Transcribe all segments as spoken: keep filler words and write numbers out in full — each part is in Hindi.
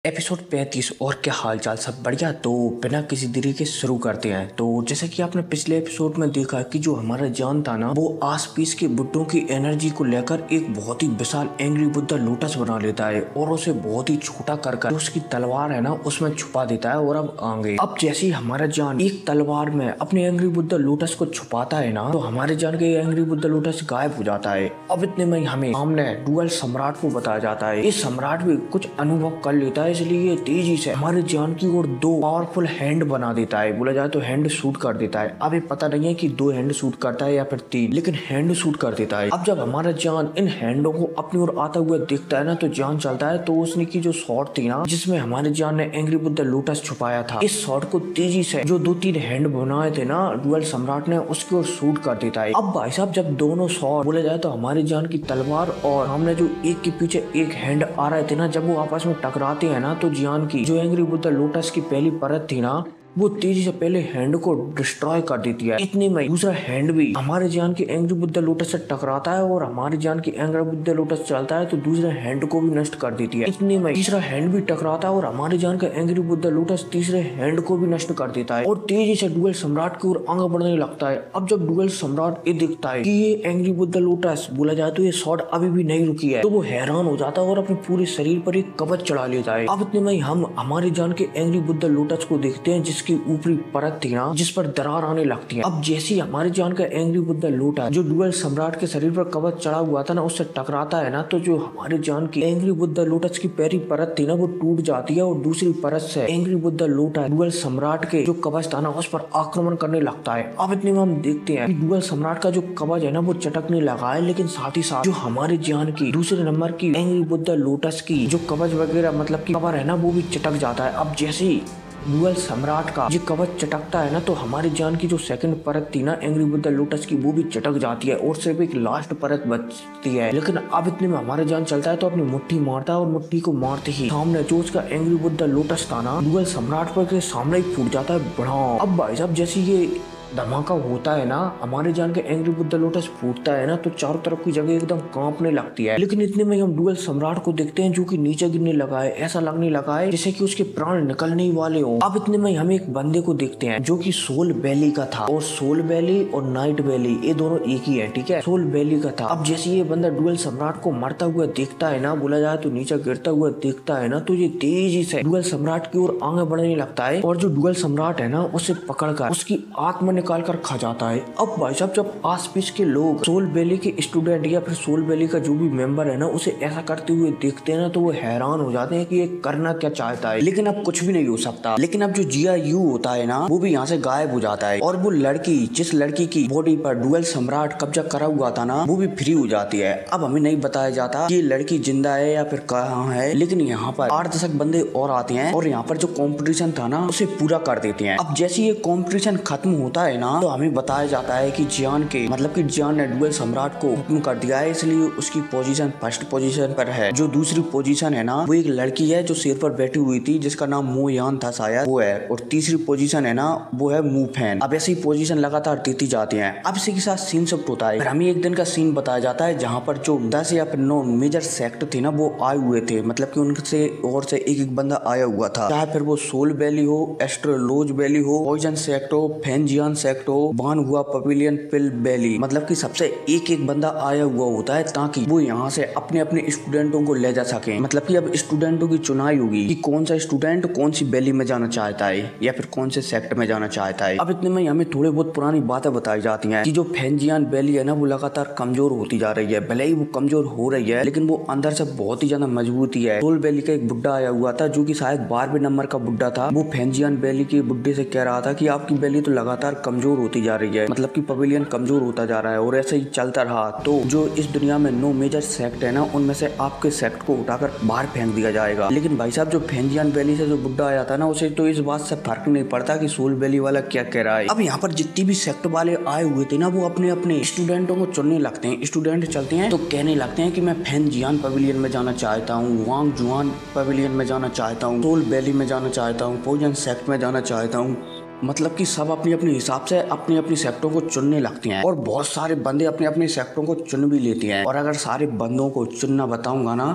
एपिसोड पैंतीस। और क्या हाल चाल, सब बढ़िया। तो बिना किसी देरी के शुरू करते हैं। तो जैसे कि आपने पिछले एपिसोड में देखा कि जो हमारा जान था ना, वो आस पास के बुड्ढों की एनर्जी को लेकर एक बहुत ही विशाल एंग्री बुद्धा लोटस बना लेता है और उसे बहुत ही छोटा कर कर उसकी तलवार है ना उसमें छुपा देता है। और अब आगे अब जैसे ही हमारा जान एक तलवार में अपने एंग्री बुद्धा लोटस को छुपाता है ना, तो हमारे जान के एंग्री बुद्धा लोटस गायब हो जाता है। अब इतने में हमें सामने डुअल सम्राट को बताया जाता है। ये सम्राट भी कुछ अनुभव कर लेता है, इसलिए तेजी से हमारे जान की ओर दो पावरफुल हैंड बना देता है। बोला जाए तो हैंड शूट कर देता है। अब ये पता नहीं है कि दो हैंड शूट करता है या फिर तीन, लेकिन हैंड शूट कर देता है। अब जब हमारा जान इन हैंडों को अपनी ओर आता हुआ देखता है ना, तो जान चलता है तो उसने की जो शॉट थी ना, जिसमें हमारे जान ने एंग्री बुद्धा लोटस छुपाया था, इस शॉट को तेजी से जो दो तीन हैंड बनाए थे ना डुअल सम्राट ने, उसकी ओर शूट कर देता है। अब भाई साहब जब दोनों शॉट बोला जाए तो हमारे जान की तलवार और हमने जो एक के पीछे एक हैंड आ रहे थे ना, जब वो आपस में टकराते हैं ना, तो जान की जो एंग्री बुद्धा लोटस की पहली परत थी ना, वो तेजी से पहले हैंड को डिस्ट्रॉय कर देती है। इतने में दूसरा हैंड भी हमारे जान के एंग्री बुद्धा लोटस से टकराता है और हमारे जान की एंग्री बुद्धा लोटस चलता है तो दूसरे हैंड को भी नष्ट कर देती है। इतने में तीसरा हैंड भी टकराता है और हमारे जान का एंग्री बुद्धा लोटस तीसरे हैंड को भी नष्ट कर देता है और तेजी से डुअल सम्राट की ओर आगे बढ़ने लगता है। अब जब डुअल सम्राट ये देखता है कि ये एंग्री बुद्धा लोटस बोला जाए तो ये शॉट अभी भी नहीं रुकी है, तो वो हैरान हो जाता है और अपने पूरे शरीर पर एक कवच चढ़ा लेता है। अब इतने में हम हमारे जान के एंग्री बुद्धा लोटस को देखते हैं, की ऊपरी परत थी ना, जिस पर दरार आने लगती है। अब जैसे हमारे जान का एंग्री बुद्धा लोटस जो डुअल सम्राट के शरीर पर कवच चढ़ा हुआ था ना, उससे टकराता है ना, तो जो हमारे जान की एंग्री बुद्धा लोटस की पहली परत थी ना, वो टूट जाती है और दूसरी परत से एंग्री बुद्धा लोटस डुअल सम्राट के जो कवच था ना, उस पर आक्रमण करने लगता है। अब इतने में हम देखते हैं कि डुअल सम्राट का जो कवच है ना, वो चटकने लगा है, लेकिन साथ ही साथ जो हमारे जान की दूसरे नंबर की एंग्री बुद्धा लोटस की जो कवच वगैरह मतलब की कवर है ना, वो भी चटक जाता है। अब जैसे ही डुअल सम्राट का जो कवच चटकता है ना, तो हमारे जान की जो सेकंड परत थी ना एंग्री बुद्धा लोटस की, वो भी चटक जाती है और सिर्फ एक लास्ट परत बचती है। लेकिन अब इतने में हमारे जान चलता है तो अपनी मुट्ठी मारता है और मुट्ठी को मारते ही सामने जो उसका एंग्री बुद्धा लोटस था ना, डुअल सम्राट पर के सामने ही फूट जाता है बड़ा। अब भाई साहब जैसे ये धमाका होता है ना, हमारे जान के एंग्री बुद्धा लोटस फूटता है ना, तो चारों तरफ की जगह एकदम कांपने लगती है। लेकिन इतने में हम डुअल सम्राट को देखते हैं जो कि नीचे गिरने लगा है। ऐसा लगने लगा है जैसे कि उसके प्राण निकलने ही वाले हो। अब इतने में हम एक बंदे को देखते हैं जो कि सोल वैली का था, और सोल वैली और नाइट वैली ये दोनों एक ही है, ठीक है। सोल वैली का था। अब जैसे ये बंदा डुअल सम्राट को मरता हुआ देखता है ना, बोला जाए तो नीचे गिरता हुआ देखता है ना, तो ये तेजी से डुअल सम्राट की ओर आगे बढ़ने लगता है और जो डुअल सम्राट है ना, उसे पकड़कर उसकी आत्मा निकाल कर खा जाता है। अब भाई साहब जब आसपास के लोग सोल वैली के स्टूडेंट या फिर सोल वैली का जो भी मेंबर है ना, उसे ऐसा करते हुए देखते हैं ना, तो वो हैरान हो जाते हैं कि ये करना क्या चाहता है। लेकिन अब कुछ भी नहीं हो सकता। लेकिन अब जो जिया यू होता है ना, वो भी यहाँ से गायब हो जाता है और वो लड़की जिस लड़की की बॉडी पर डुअल सम्राट कब्जा करा हुआ था ना, वो भी फ्री हो जाती है। अब हमें नहीं बताया जाता कि ये लड़की जिंदा है या फिर कहाँ है, लेकिन यहाँ पर आठ दशक बंदे और आते हैं और यहाँ पर जो कॉम्पिटिशन था ना, उसे पूरा कर देते हैं। अब जैसे ये कॉम्पिटिशन खत्म होता है ना, तो हमें बताया जाता है कि जियान के मतलब कि जियान ने डुअल सम्राट को हुक्म कर दिया है, इसलिए उसकी पोजीशन फर्स्ट पोजीशन पर है। जो दूसरी पोजीशन है ना, वो एक लड़की है जो शेर पर बैठी हुई थी, जिसका नाम मोयान था शायद, वो है। और तीसरी पोजीशन है ना, वो है मूफैन। अब ऐसी पोजीशन लगातार देती जाती है। अब इसी के साथ सीन शिफ्ट होता है। हमें एक दिन का सीन बताया जाता है जहाँ पर जो दस या फिर नौ मेजर सेक्ट थे ना, वो आए हुए थे। मतलब की उनसे और से एक एक बंदा आया हुआ था, चाहे फिर वो सोल वैली हो, एस्ट्रोलोज वैली हो, पॉइजन सेक्ट हो, फेंजियान सेक्ट हो, बान हुआ पवेलियन पिल वैली। मतलब कि सबसे एक एक बंदा आया हुआ होता है ताकि वो यहाँ से अपने अपने स्टूडेंटों को ले जा सके। मतलब कि अब स्टूडेंटों की चुनाई होगी कि कौन सा स्टूडेंट कौन सी वैली में जाना चाहता है या फिर कौन से सेक्ट में जाना चाहता है। अब इतने में हमें थोड़े बहुत पुरानी बातें बताई जाती हैं कि जो फेंजियान वैली है ना, वो लगातार कमजोर होती जा रही है। भले ही वो कमजोर हो रही है, लेकिन वो अंदर से बहुत ही ज्यादा मजबूत है। सोल वैली का एक बुड्ढा आया हुआ था जो कि शायद बारहवें नंबर का बुड्ढा था। वो फेंजियान वैली के बुड्ढे से कह रहा था कि आपकी वैली तो लगातार कमजोर होती जा रही है, मतलब कि पवेलियन कमजोर होता जा रहा है। और ऐसे ही चलता रहा तो जो इस दुनिया में नो मेजर सेक्ट है ना, उनमें से आपके सेक्ट को उठाकर बाहर फेंक दिया जाएगा। लेकिन भाई साहब जो फेंजियान वैली से जो बुड्ढा आया था ना, उसे तो इस बात से फर्क नहीं पड़ता कि सोल वैली वाला क्या कह रहा है। अब यहाँ पर जितनी भी सेक्ट वाले आए हुए थे ना, वो अपने अपने स्टूडेंटों को चुनने लगते हैं। स्टूडेंट चलते हैं तो कहने लगते हैं कि मैं फेंजियान पवेलियन में जाना चाहता हूँ, वांग जुआन पवेलियन में जाना चाहता हूँ, सोल वैली में जाना चाहता हूँ, पॉइजन सेक्ट में जाना चाहता हूँ। मतलब कि सब अपनी अपने हिसाब से अपनी अपनी सेक्टों को चुनने लगते हैं और बहुत सारे बंदे अपने अपने सेक्टों को चुन भी लेते हैं। और अगर सारे बंदों को चुनना बताऊंगा ना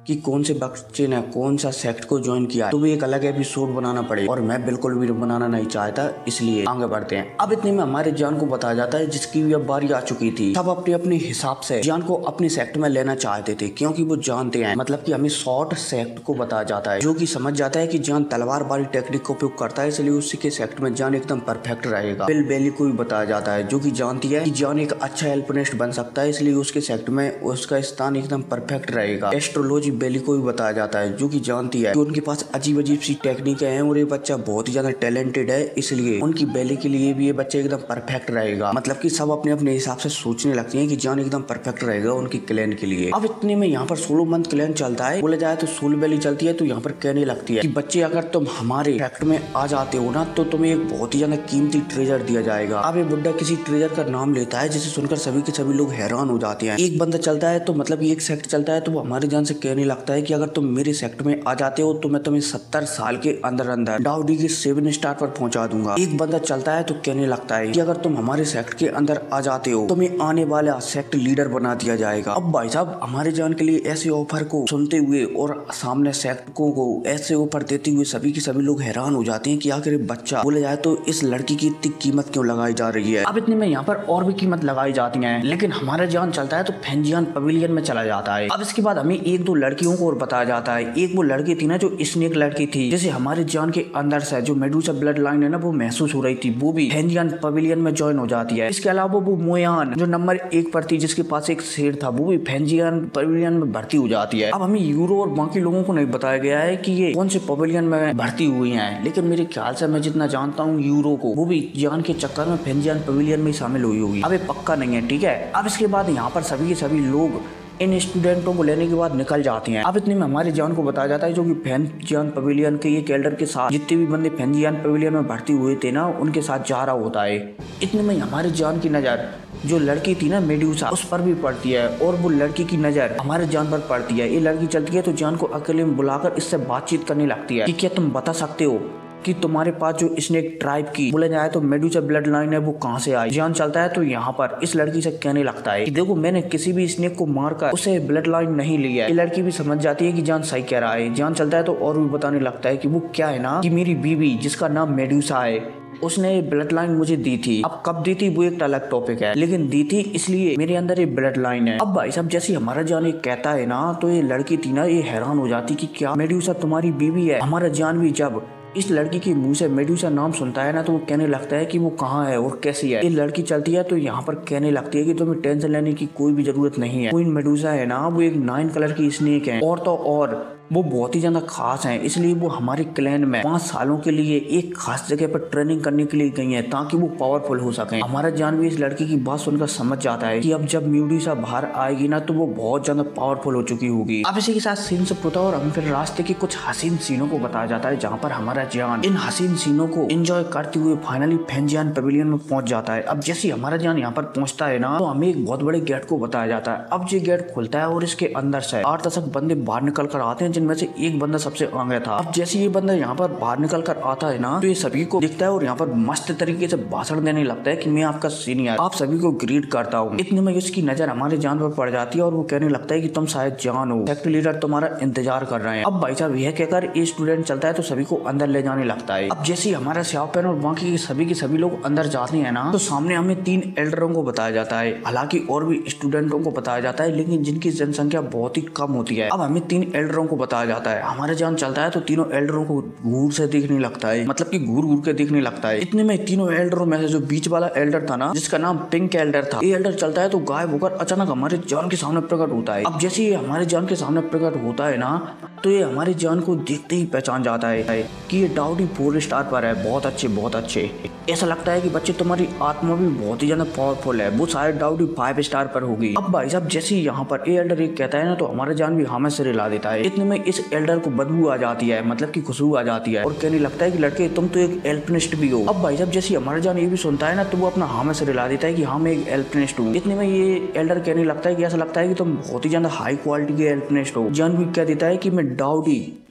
कि कौन से बच्चे ने कौन सा सेक्ट को ज्वाइन किया, तो भी एक अलग एपिसोड बनाना पड़े और मैं बिल्कुल भी बनाना नहीं चाहता, इसलिए आगे बढ़ते हैं। अब इतने में हमारे जान को बताया जाता है जिसकी भी अब बारी आ चुकी थी। सब अपने अपने हिसाब से जान को अपने सेक्ट में लेना चाहते थे क्योंकि वो जानते हैं, मतलब कि हमें शॉर्ट सेक्ट को बताया जाता है जो कि समझ जाता है कि जान तलवारबाजी टेक्निक का उपयोग करता है, इसलिए उसी के सेक्ट में जान एकदम परफेक्ट रहेगा। बिल बेली को भी बताया जाता है जो कि जानती है कि जान एक अच्छा एल्पिनिस्ट बन सकता है, इसलिए उसके सेक्ट में उसका स्थान एकदम परफेक्ट रहेगा। एस्ट्रोलॉजी बेली को भी बताया जाता है जो कि जानती है कि उनके पास अजीब अजीब सी टेक्निक है और ये बच्चा बहुत ही ज्यादा टैलेंटेड है, इसलिए उनकी बेली के लिए भी ये बच्चा एकदम परफेक्ट रहेगा। मतलब कि सब अपने अपने हिसाब से सोचने लगती हैं कि जान एकदम परफेक्ट रहेगा उनकी क्लैन के लिए। अब इतने में यहाँ पर सोलो मंथ क्लैन चलता है, बोला जाए तो सोल बेली चलती है, तो यहाँ पर कहने लगती है कि बच्चे अगर तुम हमारे सेक्ट में आ जाते हो ना तो तुम्हें एक बहुत ही ज्यादा कीमती ट्रेजर दिया जाएगा। अब ये बुड्ढा किसी ट्रेजर का नाम लेता है जिसे सुनकर सभी के सभी लोग हैरान हो जाते हैं। एक बंदा चलता है तो मतलब एक सेक्ट चलता है, तो वो हमारे जान से कहने लगता है कि अगर तुम मेरे सेक्ट में आ जाते हो तो मैं तुम्हें सत्तर साल के अंदर अंदर डाउडी के सेवन स्टार पर पहुंचा दूंगा। एक बंदा चलता है तो कहने लगता है कि अगर तुम हमारे सेक्ट के अंदर आ जाते हो तो तुम्हें आने वाला सेक्ट लीडर बना दिया जाएगा। अब भाई साहब हमारे जान के लिए ऐसे ऑफर को सुनते हुए और सामने सेक्टरों को ऐसे ऑफर देते हुए सभी के सभी लोग हैरान हो जाते हैं कि आखिर बच्चा, बोले जाए तो इस लड़की की इतनी कीमत क्यों लगाई जा रही है। अब इतने में यहाँ पर और भी कीमत लगाई जाती है, लेकिन हमारा जान चलता है तो फेंजियन पवेलियन में चला जाता है। अब इसके बाद हमें एक दो लड़कियों को और बताया जाता है। एक वो लड़की थी ना जो स्नेक लड़की थी, जैसे हमारे जान के अंदर से जो मेडुसा ब्लड लाइन है ना वो महसूस हो रही थी, वो भी फेंजियन पवेलियन में ज्वाइन हो जाती है। इसके अलावा वो मोयान जो नंबर एक पर थी जिसके पास एक शेर था, वो भी फेंजियन पवेलियन में भर्ती हो जाती है। अब हमें यूरो और बाकी लोगों को नहीं बताया गया है कि ये कौन से पवेलियन में भर्ती हुई हैं, लेकिन मेरे ख्याल से मैं जितना जानता हूँ यूरो को वो भी जान के चक्कर में फेंजियन पवेलियन में शामिल हुई होगी। अब ये पक्का नहीं है, ठीक है। अब इसके बाद यहाँ पर सभी के सभी लोग इन स्टूडेंटों को लेने के बाद निकल जाते हैं। अब इतने में हमारे जान को बताया जाता है जो कि फेंजियन पवेलियन के ये कैल्डर के साथ जितने भी बंदे फेंजियन पवेलियन में भर्ती हुए थे ना उनके साथ जा रहा होता है। इतने में हमारे जान की नजर जो लड़की थी ना मेडुसा उस पर भी पड़ती है और वो लड़की की नजर हमारे जान पर पड़ती है। ये लड़की चलती है तो जान को अकेले में बुलाकर इससे बातचीत करने लगती है कि क्या तुम बता सकते हो कि तुम्हारे पास जो स्नेक ट्राइब की बोला जाए तो मेडुसा ब्लड लाइन है वो कहाँ से आई। जान चलता है तो यहाँ पर इस लड़की से कहने लगता है कि देखो मैंने किसी भी स्नेक को मारकर उसे ब्लड लाइन नहीं लिया है। ये लड़की भी समझ जाती है कि जान सही कह रहा है। जान चलता है तो और भी बताने लगता है कि वो क्या है ना कि मेरी बीवी जिसका नाम मेडुसा है उसने ब्लड लाइन मुझे दी थी। अब कब दी थी वो एक अलग टॉपिक है, लेकिन दी थी इसलिए मेरे अंदर ये ब्लड लाइन है। अब भाई साहब जैसे हमारा जान ये कहता है ना तो ये लड़की थी ना ये हैरान हो जाती कि क्या मेडुसा तुम्हारी बीवी है। हमारा जान भी जब इस लड़की के मुंह से मेडुसा नाम सुनता है ना तो वो कहने लगता है कि वो कहाँ है और कैसी है। ये लड़की चलती है तो यहाँ पर कहने लगती है कि तुम्हें टेंशन लेने की कोई भी जरूरत नहीं है। क्वीन मेडुसा है ना वो एक नाइन कलर की स्नेक है और तो और वो बहुत ही ज्यादा खास हैं, इसलिए वो हमारे क्लैन में पाँच सालों के लिए एक खास जगह पर ट्रेनिंग करने के लिए गई है ताकि वो पावरफुल हो सके। हमारा जान भी इस लड़की की बात सुनकर समझ जाता है कि अब जब मेडुसा बाहर आएगी ना तो वो बहुत ज्यादा पावरफुल हो चुकी होगी। अब इसी के साथ सीन से पुता और हम फिर रास्ते के कुछ हसीन सीनों को बताया जाता है जहाँ पर हमारा जान इन हसीन सीनों को एंजॉय करते हुए फाइनली फेंजियन पवेलियन में पहुंच जाता है। अब जैसे हमारा जान यहाँ पर पहुंचता है ना तो हमें एक बहुत बड़े गेट को बताया जाता है। अब ये गेट खुलता है और इसके अंदर से आठ दशक बंदे बाहर निकल कर आते हैं जिनमें से एक बंदा सबसे आगे था। अब जैसे ये बंदा यहाँ पर बाहर निकल कर आता है ना तो ये सभी को दिखता है और यहाँ पर मस्त तरीके से भाषण देने लगता है कि मैं आपका सीनियर आप सभी को ग्रीट करता हूँ। इतने में इसकी नजर हमारे जान पर पड़ जाती है और वो कहने लगता है कि तुम शायद जान हो, सेक्ट लीडर तुम्हारा इंतजार कर रहे हैं। अब भाई साहब यह कहकर ये स्टूडेंट चलता है तो सभी को अंदर ले जाने लगता है। अब जैसे हमारा श्यापेन और बाकी के सभी के सभी लोग अंदर जाते हैं ना तो सामने हमें तीन एल्डरों को बताया जाता है। हालांकि और भी स्टूडेंटों को बताया जाता है लेकिन जिनकी जनसंख्या बहुत ही कम होती है। अब हमें तीन एल्डरों को बताया जाता है। हमारा जान चलता है तो तीनों एल्डरों को घूर से देखने लगता है, मतलब कि घूर घूर के देखने लगता है। इतने में तीनों एल्डरों में से जो बीच वाला एल्डर था ना जिसका नाम पिंक एल्डर था, ये एल्डर चलता है तो गायब होकर अचानक हमारे जान के सामने प्रकट होता है। अब जैसे ये हमारे जान के सामने प्रकट होता है ना तो ये हमारे जान को देखते ही पहचान जाता है कि ये डाउडी फोर स्टार पर है। बहुत अच्छे बहुत अच्छे। ऐसा लगता है कि बच्चे तुम्हारी आत्मा भी बहुत ही ज्यादा पावरफुल है, वो शायद डाउडी फाइव स्टार पर होगी। अब भाई साहब जैसे ही यहाँ पर ये एल्डर एक कहता है ना तो हमारा जान भी हमें से रिला देता है। इतने में इस एल्डर को बदबू आ जाती है, मतलब की खुशबू आ जाती है और कहने लगता है कि लड़के तुम तो एक एल्पिनिस्ट भी हो। अब भाई साहब जैसे हमारा जान ये भी सुनता है ना तो वो अपना हमें से रिला देता है कि हाँ मैं एक एल्पिनिस्ट हूँ। इतने में ये एल्डर कहने लगता है कि ऐसा लगता है कि तुम बहुत ही ज्यादा हाई क्वालिटी के एल्पिनिस्ट हो। जान भी कह देता है कि मैं डाउडी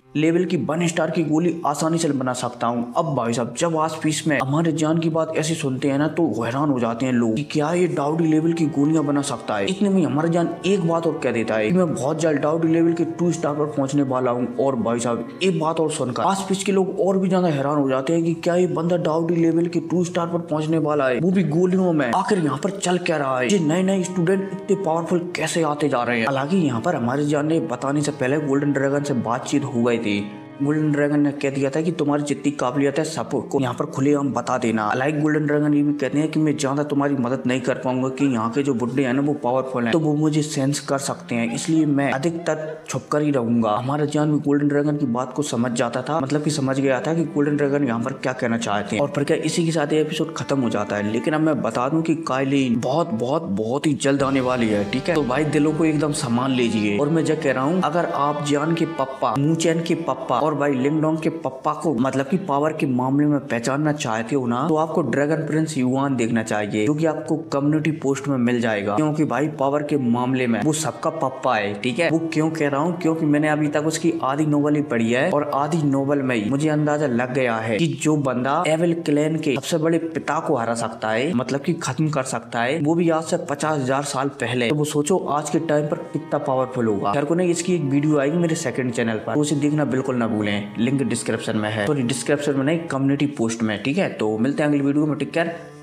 लेवल की वन स्टार की गोली आसानी से बना सकता हूँ। अब भाई साहब जब आस पीस में हमारे जान की बात ऐसी सुनते हैं ना तो हैरान हो जाते हैं लोग कि क्या ये डाउडी लेवल की गोलियां बना सकता है। इतने में हमारा जान एक बात और कह देता है कि मैं बहुत जल्द डाउडी लेवल के टू स्टार पर पहुंचने वाला हूँ। और भाई साहब एक बात और सुनकर आस पीस के लोग और भी ज्यादा हैरान हो जाते हैं कि क्या ये बंदा डाउडी लेवल के टू स्टार पर पहुंचने वाला है, वो भी गोलियों में। आखिर यहाँ पर चल क्या रहा है, ये नए नए स्टूडेंट इतने पावरफुल कैसे आते जा रहे हैं। हालांकि यहाँ पर हमारे जान ने बताने से पहले गोल्डन ड्रैगन से बातचीत हो गई थी। गोल्डन ड्रैगन ने कह दिया था कि तुम्हारी जितनी काबिलियत है सबको यहाँ पर खुलेआम बता देना। लाइक गोल्डन ड्रैगन ये भी कहते हैं कि मैं ज्यादा तुम्हारी मदद नहीं कर पाऊंगा कि यहाँ के जो बुड्ढे हैं ना वो पावरफुल हैं, तो वो मुझे सेंस कर सकते हैं, इसलिए मैं अधिकतर छुपकर ही रहूंगा। हमारा जान भी गोल्डन ड्रैगन की बात को समझ जाता था, मतलब कि समझ गया था कि गोल्डन ड्रैगन यहाँ पर क्या कहना चाहते हैं। और फिर क्या इसी के साथ ये एपिसोड खत्म हो जाता है। लेकिन अब मैं बता दूं कि काइलिन बहुत बहुत बहुत ही जल्द आने वाली है, ठीक है। तो भाई दिलों को एकदम संभाल लीजिए। और मैं जो कह रहा हूँ, अगर आप जान के पप्पा, मूचैन के पप्पा और भाई लिंगडोंग के पप्पा को मतलब कि पावर के मामले में पहचानना चाहते हो ना, तो आपको ड्रैगन प्रिंस युआन देखना चाहिए, जो कि आपको कम्युनिटी पोस्ट में मिल जाएगा। क्योंकि भाई पावर के मामले में वो सबका पप्पा है, ठीक है। वो क्यों कह रहा हूँ, क्योंकि मैंने अभी तक उसकी आधी नोवेल ही पढ़ी है और आधी नोवेल में ही मुझे अंदाजा लग गया है कि जो बंदा एविल क्लैन के सबसे बड़े पिता को हरा सकता है, मतलब कि खत्म कर सकता है, वो भी आज से पचास हजार साल पहले, तो वो सोचो आज के टाइम पर कितना पावरफुल होगा। खैर को नहीं, इसकी एक वीडियो आएगी मेरे सेकंड चैनल पर, तो उसे देखना बिल्कुल ना भूलें। लिंक डिस्क्रिप्शन में है, सॉरी डिस्क्रिप्शन में नहीं, कम्युनिटी पोस्ट में, ठीक है। तो मिलते हैं अगली वीडियो में, टेक केयर।